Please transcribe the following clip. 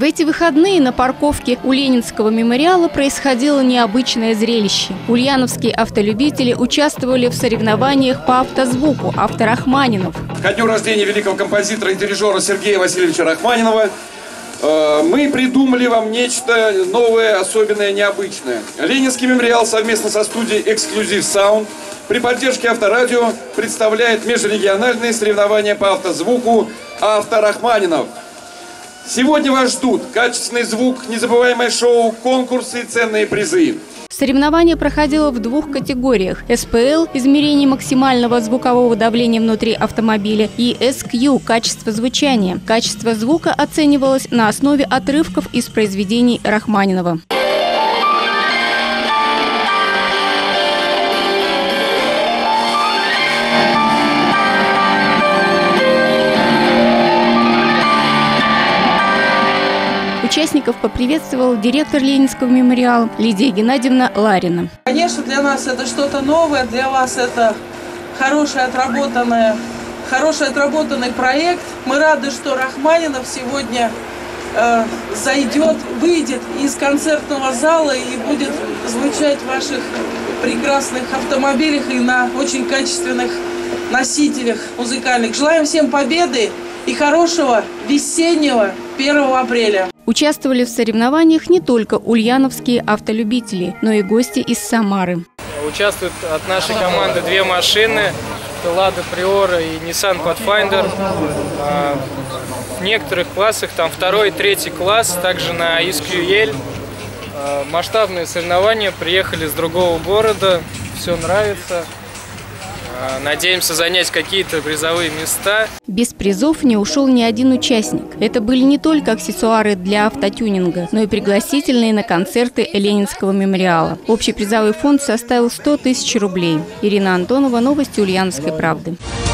В эти выходные на парковке у Ленинского мемориала происходило необычное зрелище. Ульяновские автолюбители участвовали в соревнованиях по автозвуку «Авторахманинов». Ко дню рождения великого композитора и дирижера Сергея Васильевича Рахманинова мы придумали вам нечто новое, особенное, необычное. Ленинский мемориал совместно со студией «Эксклюзив Саунд» при поддержке Авторадио представляет межрегиональные соревнования по автозвуку «Авторахманинов». Сегодня вас ждут качественный звук, незабываемое шоу, конкурсы и ценные призы. Соревнование проходило в двух категориях: СПЛ – измерение максимального звукового давления внутри автомобиля, и СК – качество звучания. Качество звука оценивалось на основе отрывков из произведений Рахманинова. Участников поприветствовал директор Ленинского мемориала Лидия Геннадьевна Ларина. Конечно, для нас это что-то новое, для вас это хороший отработанный проект. Мы рады, что Рахманинов сегодня выйдет из концертного зала и будет звучать в ваших прекрасных автомобилях и на очень качественных носителях музыкальных. Желаем всем победы и хорошего весеннего 1 апреля. Участвовали в соревнованиях не только ульяновские автолюбители, но и гости из Самары. Участвуют от нашей команды 2 машины: Lada Priora и Nissan Pathfinder. В некоторых классах, там 2-й, 3-й класс, также на SQL. Масштабные соревнования, приехали с другого города, все нравится. Надеемся занять какие-то призовые места. Без призов не ушел ни один участник. Это были не только аксессуары для автотюнинга, но и пригласительные на концерты Ленинского мемориала. Общий призовой фонд составил 100 000 рублей. Ирина Антонова, новости Ульяновской правды.